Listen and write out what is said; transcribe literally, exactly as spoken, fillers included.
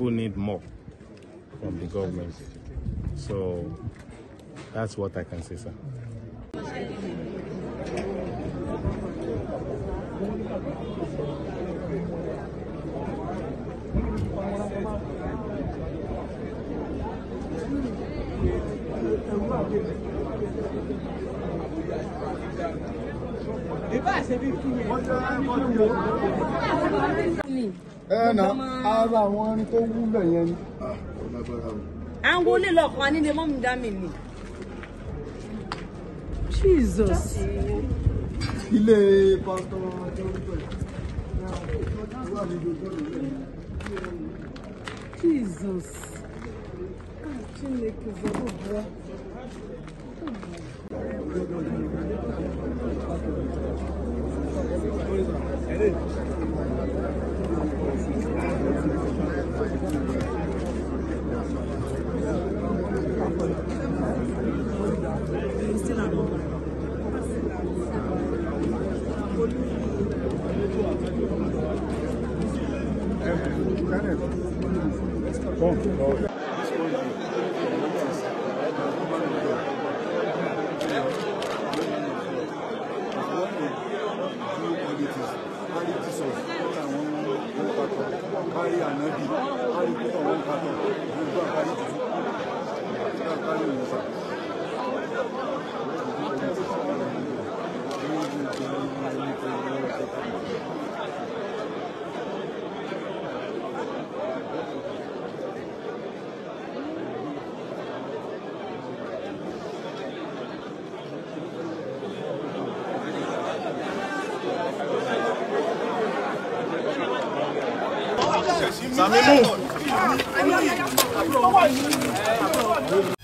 people need more from the government. So that's what I can say, sir. ẹ na ara àwọn ẹni tó wúlò yẹn ni. àwọn olè lọkàn nílé mọ́mí dá mi ni. Jesus. ilé pásítọ̀ Jesus. Chineke zọrọ. Samimu.